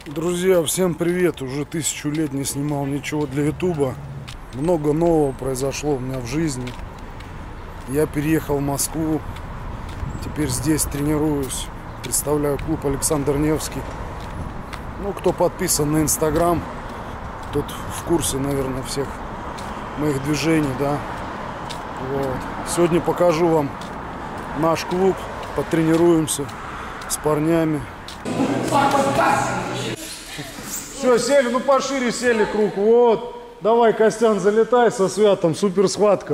Друзья, всем привет! Уже 1000 лет не снимал ничего для ютуба. Много нового произошло у меня в жизни. Я переехал в Москву. Теперь здесь тренируюсь. Представляю клуб Александр Невский. Ну, кто подписан на Инстаграм, тот в курсе, наверное, всех моих движений, да. Вот. Сегодня покажу вам наш клуб. Потренируемся с парнями. Все, сели, ну пошире сели круг. Вот. Давай, Костян, залетай со Святом. Супер схватка.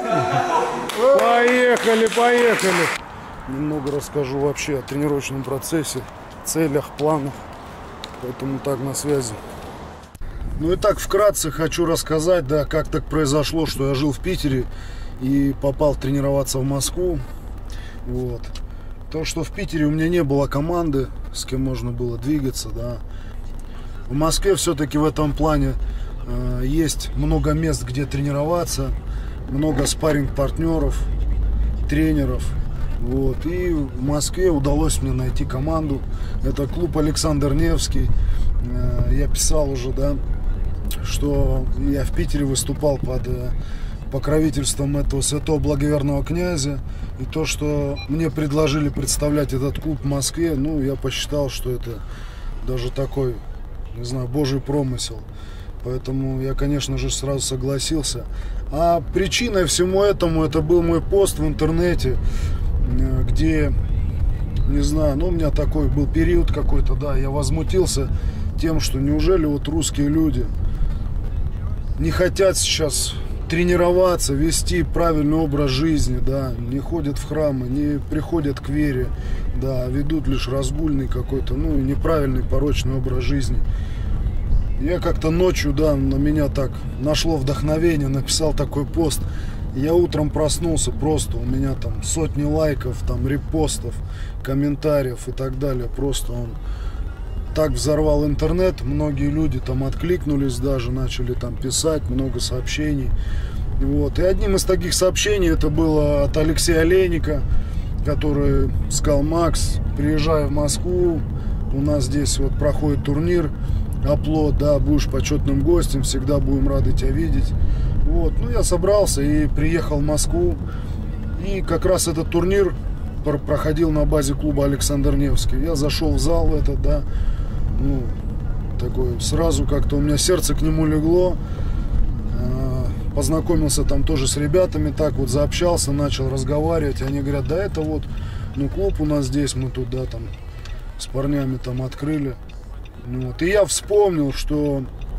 Поехали, поехали. Немного расскажу вообще о тренировочном процессе, целях, планах. Поэтому так, на связи. Ну и так, вкратце хочу рассказать, да, как так произошло, что я жил в Питере и попал тренироваться в Москву. Вот. То, что в Питере у меня не было команды, с кем можно было двигаться, да. В Москве все-таки в этом плане есть много мест, где тренироваться, много спарринг-партнеров, тренеров. Вот. И в Москве удалось мне найти команду. Это клуб Александр Невский. Я писал уже, да, что я в Питере выступал под покровительством этого святого благоверного князя. И то, что мне предложили представлять этот клуб в Москве, ну, я посчитал, что это даже такой, не знаю, божий промысел. Поэтому я, конечно же, сразу согласился. А причиной всему этому это был мой пост в интернете, где, не знаю, ну, у меня такой был период какой-то, да, я возмутился тем, что неужели вот русские люди не хотят сейчас тренироваться, вести правильный образ жизни, да, не ходят в храмы, не приходят к вере, да, ведут лишь разгульный какой-то, ну, неправильный, порочный образ жизни. Я как-то ночью, да, на меня так нашло вдохновение, написал такой пост. Я утром проснулся, просто у меня там сотни лайков, там репостов, комментариев и так далее. Просто он так взорвал интернет, многие люди там откликнулись, даже начали там писать, много сообщений. Вот. И одним из таких сообщений это было от Алексея Олейника, который сказал: Макс, приезжай в Москву, у нас здесь вот проходит турнир Оплот, да, будешь почетным гостем, всегда будем рады тебя видеть. Вот. Ну, я собрался и приехал в Москву. И как раз этот турнир проходил на базе клуба Александр Невский. Я зашел в зал этот, да, ну, такой, сразу как-то у меня сердце к нему легло. Познакомился там тоже с ребятами, так вот заобщался, начал разговаривать. Они говорят: да это вот, ну, клуб у нас здесь, мы тут, да, там с парнями там открыли. Вот. И я вспомнил, что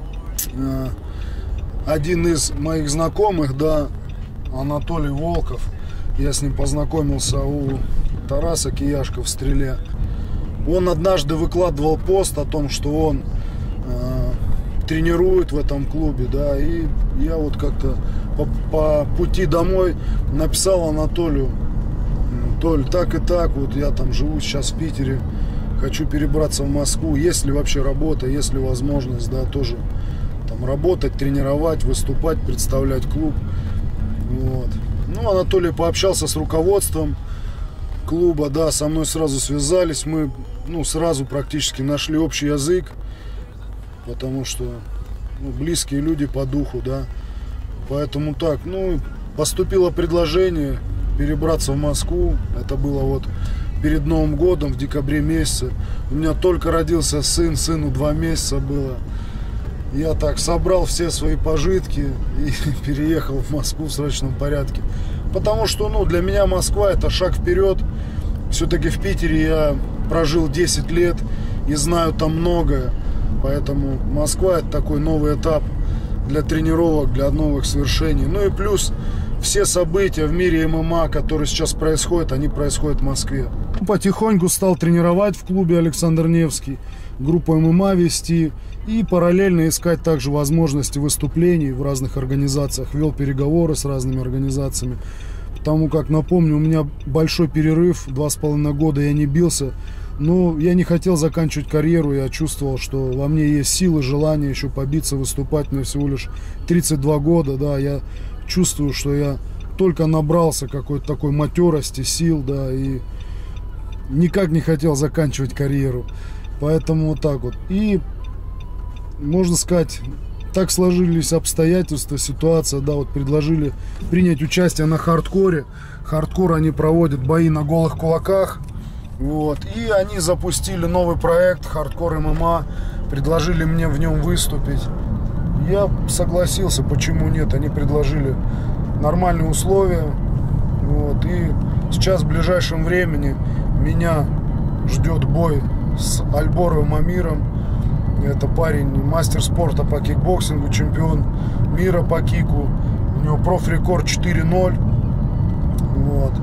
один из моих знакомых, да, Анатолий Волков, я с ним познакомился у Тараса Кияшко в Стреле. Он однажды выкладывал пост о том, что он тренирует в этом клубе, да, и я вот как-то по пути домой написал Анатолию: Толь, так и так, вот я там живу сейчас в Питере, хочу перебраться в Москву, есть ли вообще работа, есть ли возможность, да, тоже там работать, тренировать, выступать, представлять клуб. Вот. Ну, Анатолий пообщался с руководством клуба, да, со мной сразу связались, мы, ну, сразу практически нашли общий язык, потому что, ну, близкие люди по духу, да, поэтому так, ну, поступило предложение перебраться в Москву, это было вот перед Новым годом, в декабре месяце. У меня только родился сын, сыну 2 месяца было. Я так собрал все свои пожитки и переехал в Москву в срочном порядке. Потому что, ну, для меня Москва — это шаг вперед. Все-таки в Питере я прожил 10 лет и знаю там многое. Поэтому Москва — это такой новый этап для тренировок, для новых свершений. Ну и плюс все события в мире ММА, которые сейчас происходят, они происходят в Москве. Потихоньку стал тренировать в клубе Александр Невский, группу ММА вести и параллельно искать также возможности выступлений в разных организациях. Вел переговоры с разными организациями. Потому как, напомню, у меня большой перерыв, 2,5 года я не бился. Но я не хотел заканчивать карьеру, я чувствовал, что во мне есть силы, желание еще побиться, выступать. Мне всего лишь 32 года, да, я чувствую, что я только набрался какой-то такой матерости, сил, да, и никак не хотел заканчивать карьеру. Поэтому вот так вот. И, можно сказать, так сложились обстоятельства, ситуация, да, вот предложили принять участие на хардкоре. Хардкор они проводят бои на голых кулаках. Вот. И они запустили новый проект Хардкор ММА, предложили мне в нем выступить. Я согласился, почему нет, они предложили нормальные условия. Вот. И сейчас в ближайшем времени меня ждет бой с Альборовым Амиром. Это парень, мастер спорта по кикбоксингу, чемпион мира по кику. У него профрекорд 4-0. Вот.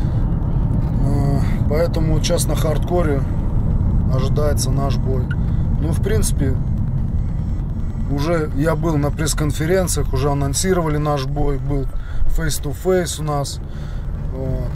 Поэтому сейчас на хардкоре ожидается наш бой. Ну, в принципе, уже я был на пресс-конференциях, уже анонсировали наш бой, был face-to-face у нас. Вот.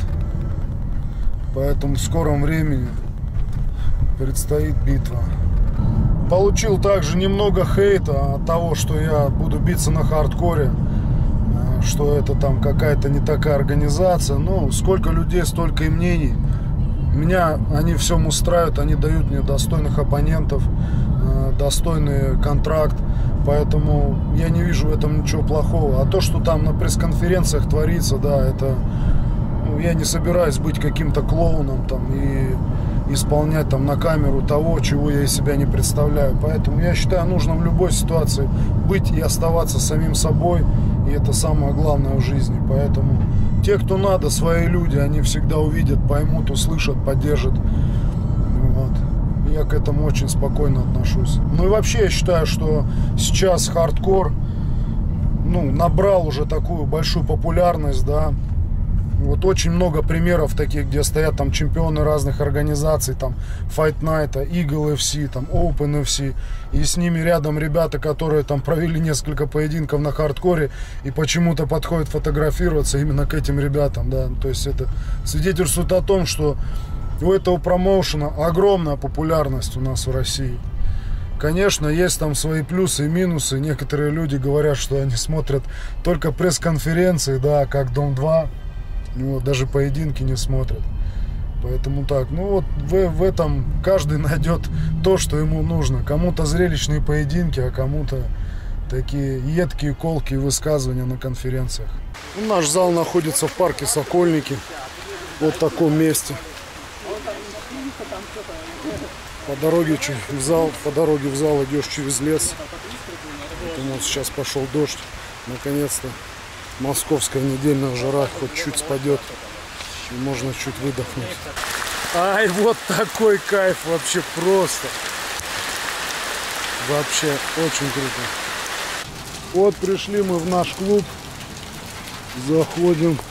Поэтому в скором времени предстоит битва. Получил также немного хейта от того, что я буду биться на хардкоре, что это там какая-то не такая организация. Но сколько людей, столько и мнений. Меня они всем устраивают, они дают мне достойных оппонентов, достойный контракт. Поэтому я не вижу в этом ничего плохого. А то, что там на пресс-конференциях творится, да, это... Ну, я не собираюсь быть каким-то клоуном там и исполнять там на камеру того, чего я из себя не представляю. Поэтому я считаю, нужно в любой ситуации быть и оставаться самим собой. И это самое главное в жизни. Поэтому те, кто надо, свои люди, они всегда увидят, поймут, услышат, поддержат. Вот. Я к этому очень спокойно отношусь. Ну и вообще я считаю, что сейчас хардкор, ну, набрал уже такую большую популярность, да. Вот очень много примеров таких, где стоят там чемпионы разных организаций, там Fight Night, Eagle FC, там Open FC, и с ними рядом ребята, которые там провели несколько поединков на хардкоре и почему-то подходят фотографироваться именно к этим ребятам, да. То есть это свидетельствует о том, что у этого промоушена огромная популярность у нас в России. Конечно, есть там свои плюсы и минусы. Некоторые люди говорят, что они смотрят только пресс-конференции, да, как Дом-2. Вот, даже поединки не смотрят. Поэтому так, ну вот в этом каждый найдет то, что ему нужно. Кому-то зрелищные поединки, а кому-то такие едкие, колкие высказывания на конференциях. Наш зал находится в парке Сокольники. Вот в таком месте. По дороге в зал идешь через лес. Поэтому вот сейчас пошел дождь. Наконец-то московская недельная жара хоть чуть спадет, и можно чуть выдохнуть. Ай, вот такой кайф вообще просто. Вообще очень круто. Вот пришли мы в наш клуб. Заходим.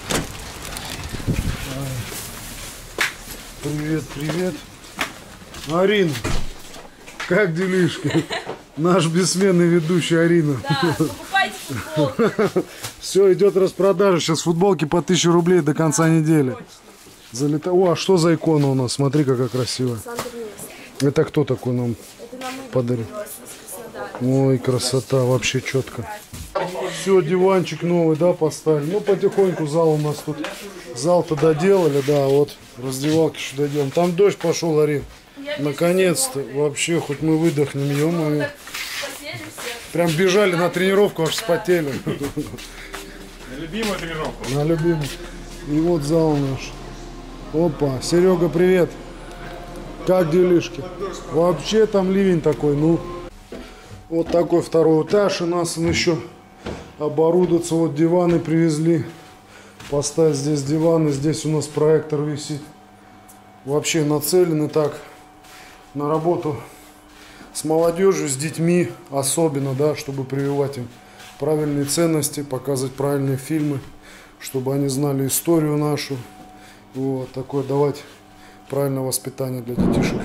Привет, привет. Арина, как делишки? Наш бессменный ведущий Арина. Да, покупайте футболки. Все, идет распродажа. Сейчас футболки по 1000 рублей до конца недели. Залета... О, а что за икона у нас? Смотри, какая красивая. Это кто такой нам подарил? Ой, красота, вообще четко. Все, диванчик новый, да, поставили. Ну, потихоньку зал у нас тут. Зал-то доделали, да, вот раздевалки еще дойдем. Там дождь пошел, Арин. Наконец-то, вообще, хоть мы выдохнем, ё-моё. Прям бежали на тренировку, аж вспотели. На любимую тренировку. На любимую. И вот зал наш. Опа, Серега, привет. Как делишки? Вообще там ливень такой, ну. Вот такой второй этаж у нас, он еще оборудуется. Вот диваны привезли. Поставить здесь диваны, здесь у нас проектор висит. Вообще нацелены так на работу с молодежью, с детьми особенно, да, чтобы прививать им правильные ценности, показывать правильные фильмы, чтобы они знали историю нашу. Вот такое, давать правильное воспитание для детишек.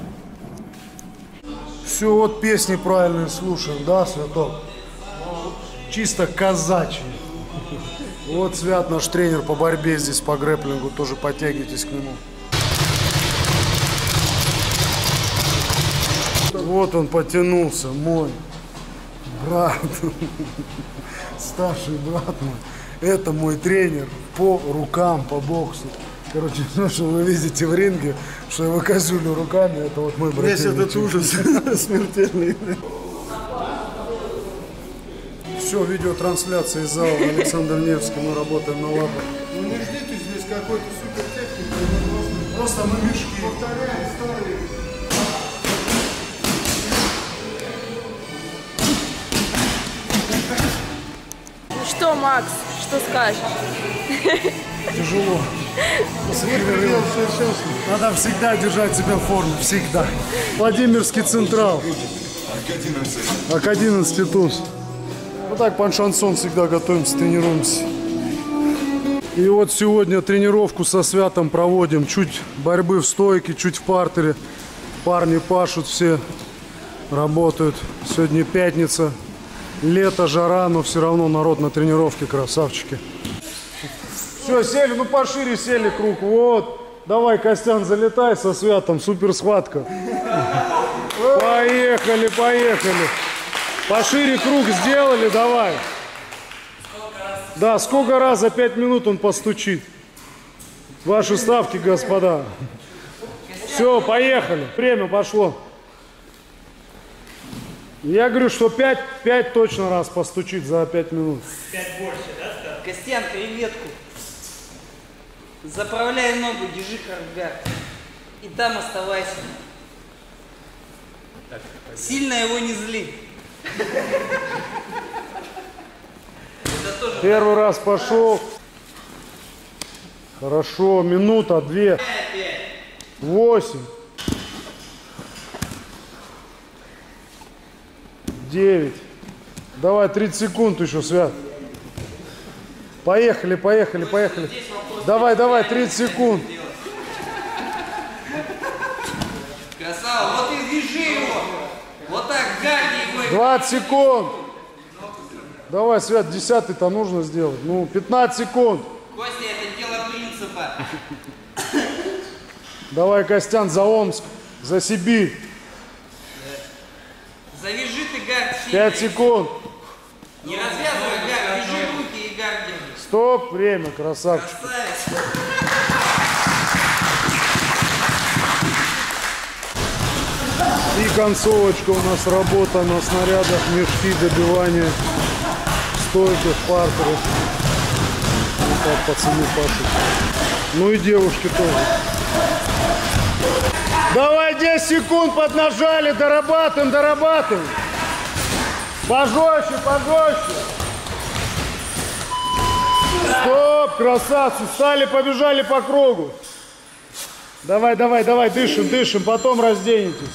Все, вот песни правильные слушаем, да, Святок? Чисто казачьи. Вот Свят, наш тренер по борьбе здесь, по грэпплингу, тоже подтягивайтесь к нему. Вот он потянулся, мой брат, старший брат мой. Это мой тренер по рукам, по боксу. Короче, ну, что вы видите в ринге, что я выкозюлю руками, это вот мой брат. Весь этот ужас смертельный. Все, видеотрансляция из зала Александр Невский, мы работаем на лапах. Ну не ждите здесь какой-то супертехники. Просто мы мешки. Повторяем старые. Ну что, Макс, что скажешь? Тяжело. Надо всегда держать себя в форме, всегда. Владимирский Централ. АК-11 ТУЗ. Вот так под шансон всегда готовимся, тренируемся. И вот сегодня тренировку со Святом проводим. Чуть борьбы в стойке, чуть в партере. Парни пашут все, работают. Сегодня пятница, лето, жара, но все равно народ на тренировке, красавчики. Все, сели, ну пошире сели круг. Вот, давай, Костян, залетай со Святом, супер схватка. Поехали, поехали. Пошире круг сделали, давай. Да, сколько раз за 5 минут он постучит. Ваши ставки, господа. Все, поехали. Время пошло. Я говорю, что 5 точно раз постучит за 5 минут. 5 больше, да? Костян, креветку. Заправляй ногу, держи каргар. И там оставайся. Сильно его не зли. Первый раз пошел. Хорошо, минута, 2. 8. 9. Давай, 30 секунд еще, Свят. Поехали, поехали, поехали. Давай, давай, 30 секунд. Красава, вот и вяжи его. Вот так, гади его. 20 секунд. Давай, Свят, 10-й-то нужно сделать. Ну, 15 секунд. Костя, это дело принципа. Давай, Костян, за Омск, за Сибирь. Завяжи ты гард. 5 секунд. Не развязывай гард, вяжи руки и гард держи. Стоп, время, красавчик. Красавец. И концовочка у нас работа на снарядах, мешки, добивания, стойках, партерах. Вот так пацаны пашут. Ну и девушки тоже. Давай 10 секунд поднажали, дорабатываем, дорабатываем. Пожестче, пожестче. Стоп, красавцы, встали, побежали по кругу. Давай, давай, давай, дышим, дышим, потом разденетесь.